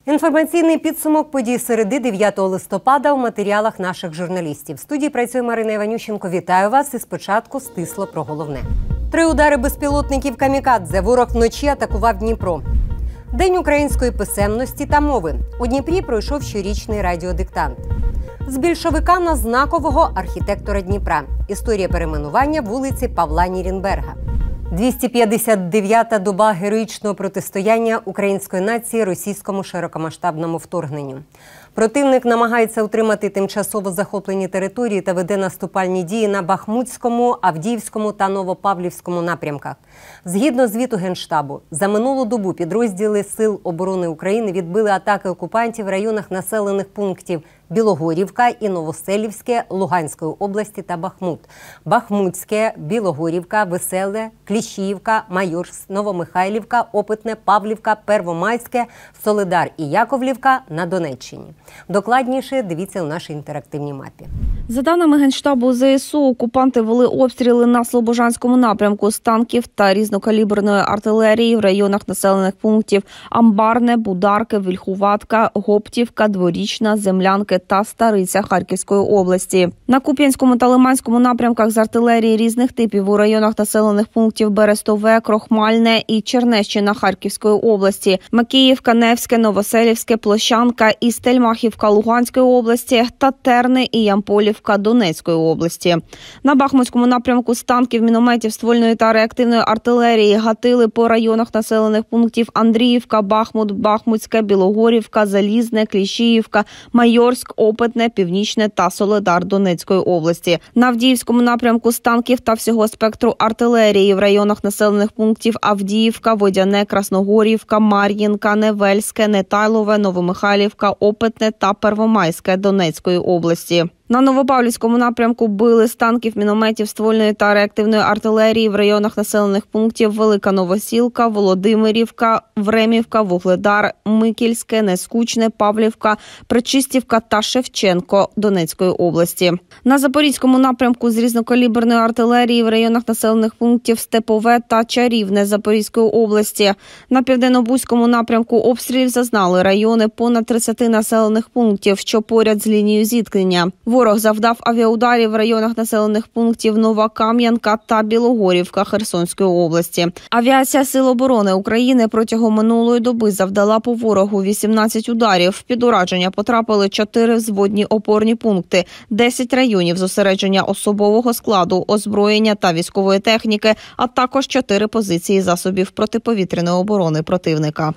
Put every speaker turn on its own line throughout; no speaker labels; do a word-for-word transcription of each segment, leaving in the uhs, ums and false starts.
Інформаційний підсумок подій середи дев'ятого листопада у матеріалах наших журналістів. В студії працює Марина Іванющенко. Вітаю вас і спочатку стисло про головне. Три удари безпілотників камікадзе. Ворог вночі атакував Дніпро. День української писемності та мови. У Дніпрі пройшов щорічний радіодиктант. З більшовика на знакового архітектора Дніпра. Історія перейменування вулиці Павла Нірнберга. двісті п'ятдесят дев'ята доба героїчного протистояння української нації російському широкомасштабному вторгненню. Противник намагається утримати тимчасово захоплені території та веде наступальні дії на Бахмутському, Авдіївському та Новопавлівському напрямках. Згідно звіту Генштабу, за минулу добу підрозділи Сил оборони України відбили атаки окупантів в районах населених пунктів Білогорівка і Новоселівське Луганської області та Бахмут, Бахмутське, Білогорівка, Веселе, Кліщіївка, Майорськ, Новомихайлівка, Опитне, Павлівка, Первомайське, Солидар і Яковлівка на Донеччині. Докладніше дивіться у нашій інтерактивній мапі.
За даними Генштабу ЗСУ, окупанти вели обстріли на Слобожанському напрямку з танків та різнокаліберної артилерії в районах населених пунктів Амбарне, Бударки, Вільхуватка, Гоптівка, Дворічна, Землянки та Стариця Харківської області. На Куп'янському та Лиманському напрямках з артилерії різних типів у районах населених пунктів Берестове, Крохмальне і Чернещина Харківської області, Макіївка, Невське, Новоселівське, Площанка і Стельмахівка Луганської області та Терни і Ямполівка Донецької області. На Бахмутському напрямку з танків, мінометів, ствольної та реактивної артилерії гатили по районах населених пунктів Андріївка, Бахмут, Бахмутське, Білогорівка, Залізне, Кліщіївка, Майорськ, Опитне, Північне та Солидар Донецької області. На Авдіївському напрямку з танків та всього спектру артилерії в районах населених пунктів Авдіївка, Водяне, Красногорівка, Мар'їнка, Невельське, Нетайлове, Новомихайлівка, Опитне та Первомайське Донецької області. На Новопавлівському напрямку били з танків, мінометів, ствольної та реактивної артилерії в районах населених пунктів Велика Новосілка, Володимирівка, Времівка, Вугледар, Микільське, Нескучне, Павлівка, Пречистівка та Шевченко Донецької області. На Запорізькому напрямку з різнокаліберної артилерії в районах населених пунктів Степове та Чарівне Запорізької області. На Південно-Бузькому напрямку обстрілів зазнали райони понад тридцяти населених пунктів, що поряд з лінією зіткнення. Ворог завдав авіаударів в районах населених пунктів Нова Кам'янка та Білогорівка Херсонської області. Авіація Сил оборони України протягом минулої доби завдала по ворогу вісімнадцять ударів. Під ураження потрапили чотири взводні опорні пункти, десять районів зосередження особового складу, озброєння та військової техніки, а також чотири позиції засобів протиповітряної оборони противника.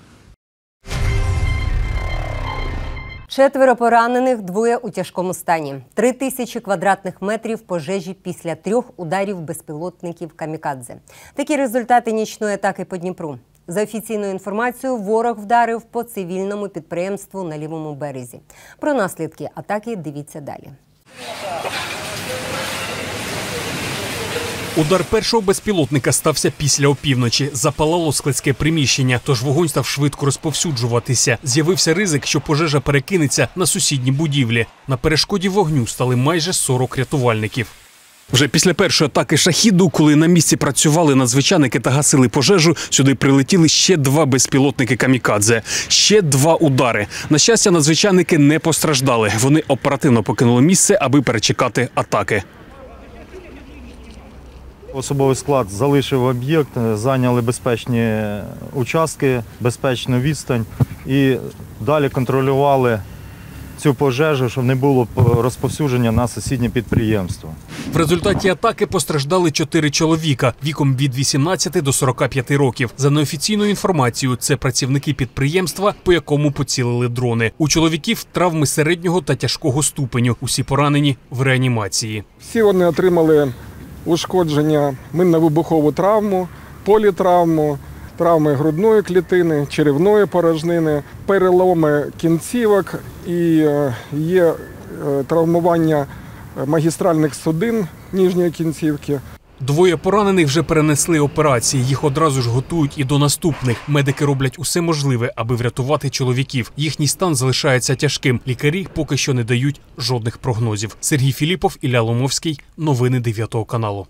Четверо поранених, двоє у тяжкому стані. Три тисячі квадратних метрів пожежі після трьох ударів безпілотників камікадзе. Такі результати нічної атаки по Дніпру. За офіційною інформацією, ворог вдарив по цивільному підприємству на лівому березі. Про наслідки атаки дивіться далі.
Удар першого безпілотника стався після опівночі. Запалало складське приміщення, тож вогонь став швидко розповсюджуватися. З'явився ризик, що пожежа перекинеться на сусідні будівлі. На перешкоді вогню стали майже сорок рятувальників. Вже після першої атаки «Шахіду», коли на місці працювали надзвичайники та гасили пожежу, сюди прилетіли ще два безпілотники камікадзе. Ще два удари. На щастя, надзвичайники не постраждали. Вони оперативно покинули місце, аби перечекати атаки.
Особовий склад залишив об'єкт, зайняли безпечні участки, безпечну відстань і далі контролювали цю пожежу, щоб не було розповсюдження на сусіднє підприємство.
В результаті атаки постраждали чотири чоловіка віком від вісімнадцяти до сорока п'яти років. За неофіційною інформацією, це працівники підприємства, по якому поцілили дрони. У чоловіків травми середнього та тяжкого ступеню. Усі поранені в реанімації.
Всі вони отримали ушкодження, минно-вибухову травму, політравму, травми грудної клітини, черевної порожнини, переломи кінцівок і є травмування магістральних судин нижньої кінцівки.
Двоє поранених вже перенесли операції. Їх одразу ж готують і до наступних. Медики роблять усе можливе, аби врятувати чоловіків. Їхній стан залишається тяжким. Лікарі поки що не дають жодних прогнозів. Сергій Філіпов, Ілля Ломовський. Новини дев'ятого каналу.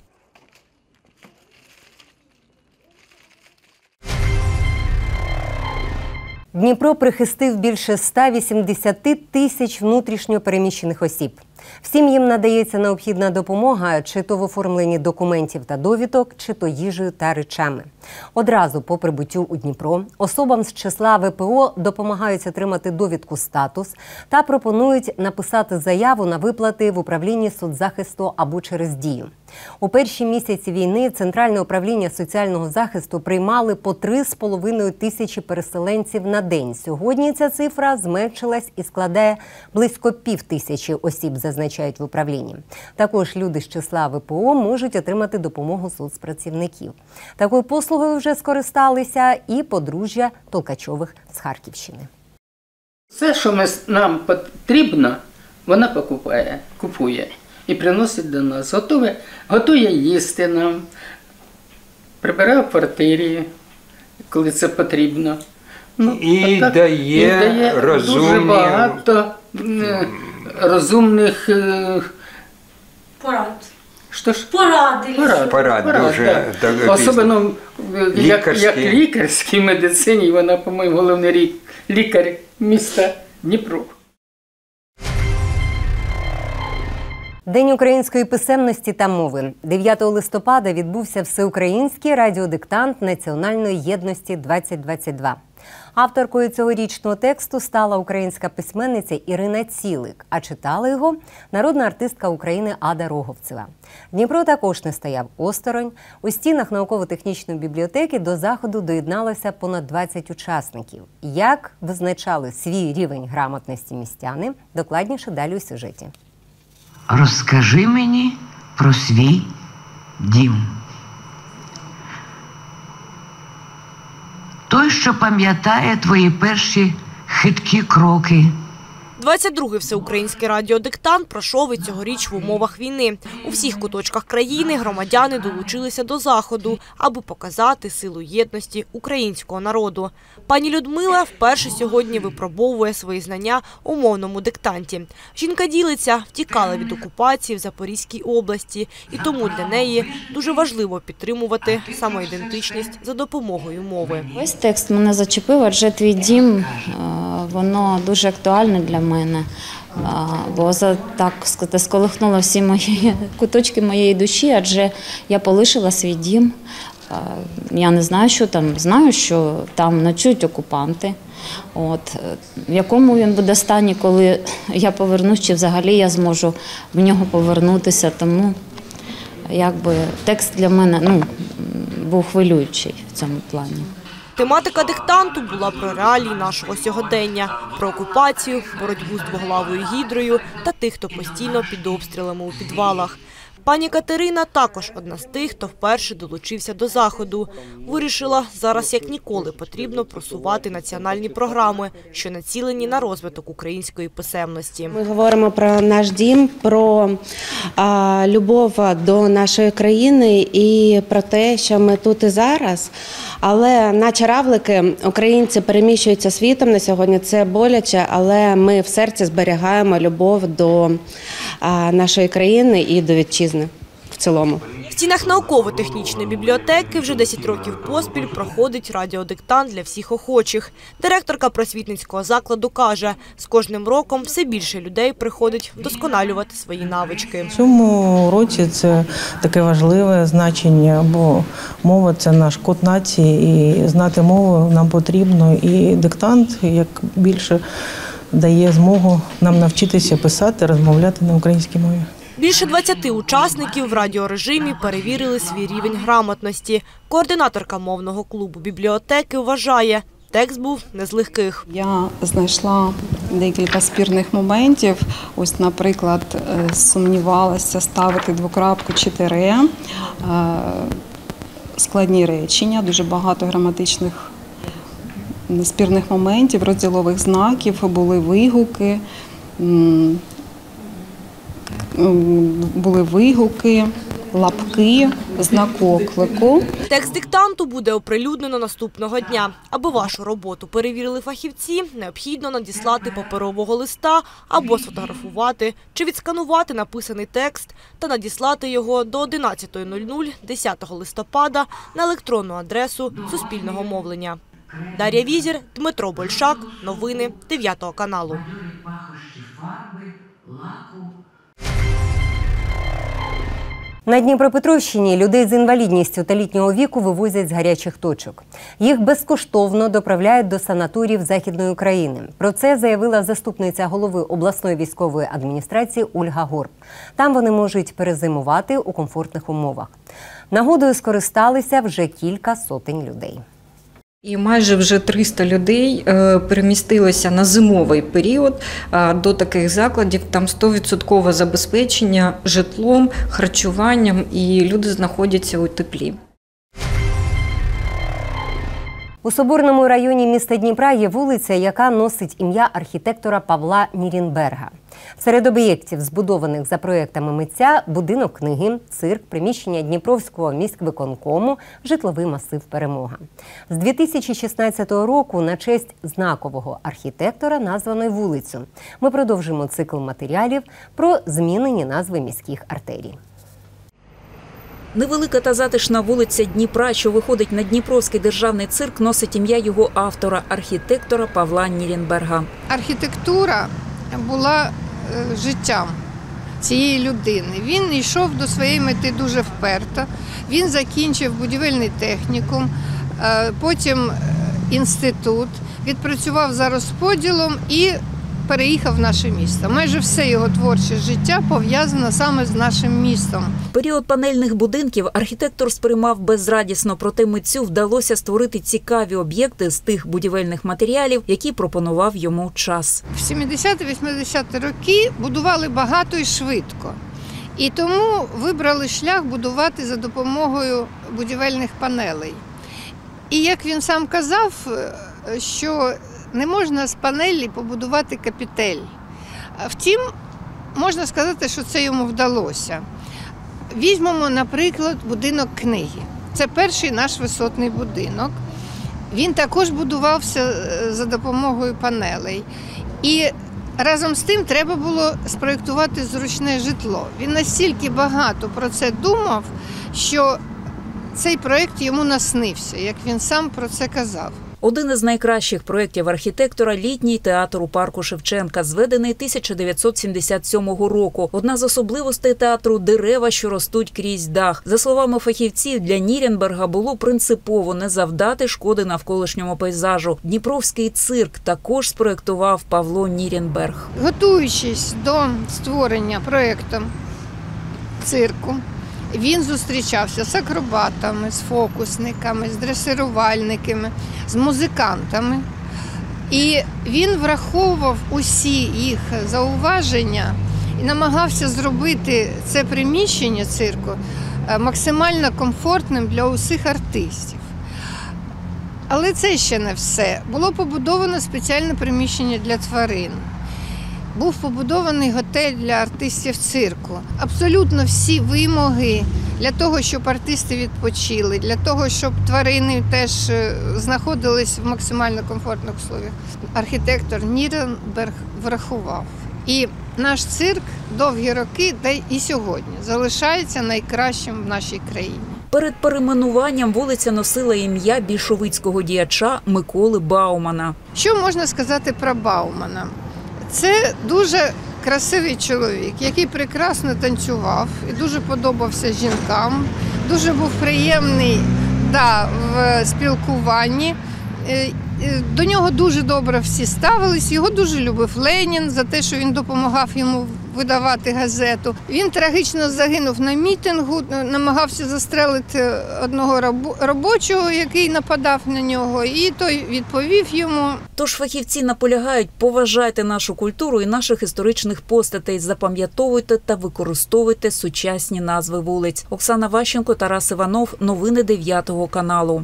Дніпро прихистив більше ста вісімдесяти тисяч внутрішньо переміщених осіб. Всім їм надається необхідна допомога, чи то в оформленні документів та довідок, чи то їжею та речами. Одразу по прибуттю у Дніпро особам з числа ве пе о допомагають отримати довідку «Статус» та пропонують написати заяву на виплати в управлінні соцзахисту або через Дію. У перші місяці війни Центральне управління соціального захисту приймали по три з половиною тисячі переселенців на день. Сьогодні ця цифра зменшилась і складає близько пів тисячі осіб, зазначають в управлінні. Також люди з числа ве пе о можуть отримати допомогу соцпрацівників. Такою послугою вже скористалися і подружжя Толкачових з Харківщини.
Все, що ми, нам потрібно, вона покупає, купує і приносить до нас. Готує, готує їсти нам, прибирає в квартирі, коли це потрібно. Ну,
і,
так,
дає
і дає
розумні...
дуже багато розумних
порад.
Що ж?
Поради.
Порад,
порад,
порад
дуже
да. Особливо як, як
Лікарські.
лікарській медицині, вона, по-моєму, головний лікар міста Дніпро.
День української писемності та мови. дев'ятого листопада відбувся всеукраїнський радіодиктант Національної єдності двадцять двадцять два. Авторкою цьогорічного тексту стала українська письменниця Ірина Цілик, а читала його народна артистка України Ада Роговцева. Дніпро також не стояв осторонь. У стінах науково-технічної бібліотеки до заходу доєдналося понад двадцять учасників. Як визначали свій рівень грамотності містяни, докладніше далі у сюжеті.
Розкажи мені про свій дім. Той, що пам'ятає твої перші хиткі кроки.
двадцять другий всеукраїнський радіодиктант пройшов і цьогоріч в умовах війни. У всіх куточках країни громадяни долучилися до заходу, аби показати силу єдності українського народу. Пані Людмила вперше сьогодні випробовує свої знання у мовному диктанті. Жінка ділиться, втікала від окупації в Запорізькій області, і тому для неї дуже важливо підтримувати самоідентичність за допомогою мови.
Ось текст мене зачепив, адже твій дім, воно дуже актуальне для мене. Бо так сказати, сколихнуло всі мої куточки моєї душі, адже я полишила свій дім. Я не знаю, що там, знаю, що там ночують окупанти. От, в якому він буде стані, коли я повернусь, чи взагалі я зможу в нього повернутися. Тому якби, текст для мене ну, був хвилюючий в цьому плані.
Тематика диктанту була про реалії нашого сьогодення, про окупацію, боротьбу з двоглавою гідрою та тих, хто постійно під обстрілами у підвалах. Пані Катерина також одна з тих, хто вперше долучився до заходу. Вирішила, зараз як ніколи потрібно просувати національні програми, що націлені на розвиток української писемності.
Ми говоримо про наш дім, про а, любов до нашої країни і про те, що ми тут і зараз. Але наче равлики, українці переміщуються світом на сьогодні, це боляче, але ми в серці зберігаємо любов до а, нашої країни і до вітчизни в цілому.
В стінах науково-технічної бібліотеки вже десять років поспіль проходить радіодиктант для всіх охочих. Директорка просвітницького закладу каже, з кожним роком все більше людей приходить вдосконалювати свої навички.
В цьому році це таке важливе значення, бо мова – це наш код нації, і знати мову нам потрібно. І диктант, як більше, дає змогу нам навчитися писати, розмовляти на українській мові.
Більше двадцяти учасників в радіорежимі перевірили свій рівень грамотності. Координаторка мовного клубу бібліотеки вважає, текст був не з легких.
Я знайшла декілька спірних моментів. Ось, наприклад, сумнівалася ставити двокрапку чи тире, складні речення, дуже багато граматичних спірних моментів, розділових знаків, були вигуки, були вигуки, лапки, знак оклику.
Текст диктанту буде оприлюднено наступного дня. Аби вашу роботу перевірили фахівці, необхідно надіслати паперового листа або сфотографувати чи відсканувати написаний текст та надіслати його до одинадцятої нуль нуль десятого листопада на електронну адресу Суспільного мовлення. Дар'я Візір, Дмитро Большак. Новини дев'ятого каналу.
На Дніпропетровщині людей з інвалідністю та літнього віку вивозять з гарячих точок. Їх безкоштовно доправляють до санаторіїв Західної України. Про це заявила заступниця голови обласної військової адміністрації Ольга Горб. Там вони можуть перезимувати у комфортних умовах. Нагодою скористалися вже кілька сотень людей.
І майже вже триста людей перемістилося на зимовий період до таких закладів. Там сто відсотків забезпечення житлом, харчуванням, і люди знаходяться у теплі.
У Соборному районі міста Дніпра є вулиця, яка носить ім'я архітектора Павла Нірнберга. Серед об'єктів, збудованих за проєктами митця, будинок книги, цирк, приміщення Дніпровського міськвиконкому, житловий масив «Перемога». З дві тисячі шістнадцятого року на честь знакового архітектора названо й вулицю. Ми продовжуємо цикл матеріалів про змінені назви міських артерій.
Невелика та затишна вулиця Дніпра, що виходить на Дніпровський державний цирк, носить ім'я його автора – архітектора Павла Нірнберга.
Архітектура була е, життям цієї людини. Він йшов до своєї мети дуже вперто. Він закінчив будівельний технікум, е, потім інститут, відпрацював за розподілом і переїхав в наше місто. Майже все його творче життя пов'язано саме з нашим містом.
Період панельних будинків архітектор сприймав безрадісно, проте митцю вдалося створити цікаві об'єкти з тих будівельних матеріалів, які пропонував йому час.
В сімдесяті-вісімдесяті роки будували багато і швидко. І тому вибрали шлях будувати за допомогою будівельних панелей. І як він сам казав, що не можна з панелі побудувати капітель. Втім, можна сказати, що це йому вдалося. Візьмемо, наприклад, будинок книги. Це перший наш висотний будинок. Він також будувався за допомогою панелей. І разом з тим треба було спроєктувати зручне житло. Він настільки багато про це думав, що цей проєкт йому наснився, як він сам про це казав.
Один із найкращих проєктів архітектора – літній театр у парку Шевченка, зведений тисяча дев'ятсот сімдесят сьомого року. Одна з особливостей театру – дерева, що ростуть крізь дах. За словами фахівців, для Нірнберга було принципово не завдати шкоди навколишньому пейзажу. Дніпровський цирк також спроєктував Павло Нірнберг.
Готуючись до створення проєкту цирку, він зустрічався з акробатами, з фокусниками, з дресирувальниками, з музикантами. І він враховував усі їх зауваження і намагався зробити це приміщення цирку максимально комфортним для усіх артистів. Але це ще не все. Було побудовано спеціальне приміщення для тварин. Був побудований готель для артистів цирку. Абсолютно всі вимоги для того, щоб артисти відпочили, для того, щоб тварини теж знаходились в максимально комфортних условиях. Архітектор Нірнберг врахував. І наш цирк довгі роки, та і сьогодні, залишається найкращим в нашій країні.
Перед перейменуванням вулиця носила ім'я більшовицького діяча Миколи Баумана.
Що можна сказати про Баумана? Це дуже красивий чоловік, який прекрасно танцював і дуже подобався жінкам, дуже був приємний да, в спілкуванні. До нього дуже добре всі ставились, його дуже любив Ленін за те, що він допомагав йому видавати газету. Він трагічно загинув на мітингу, намагався застрелити одного робочого, який нападав на нього, і той відповів йому.
Тож фахівці наполягають: поважайте нашу культуру і наших історичних постатей, запам'ятовуйте та використовуйте сучасні назви вулиць. Оксана Ващенко, Тарас Іванов. Новини дев'ятого каналу.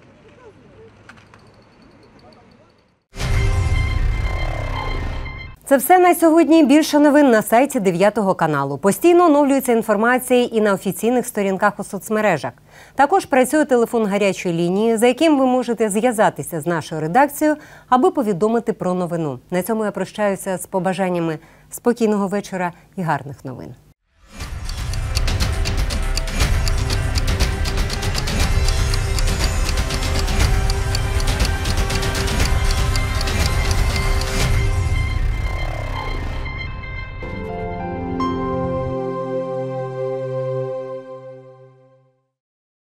Це все на сьогодні. Більше новин на сайті дев'ятого каналу. Постійно оновлюється інформація і на офіційних сторінках у соцмережах. Також працює телефон гарячої лінії, за яким ви можете зв'язатися з нашою редакцією, аби повідомити про новину. На цьому я прощаюся з побажаннями спокійного вечора і гарних новин.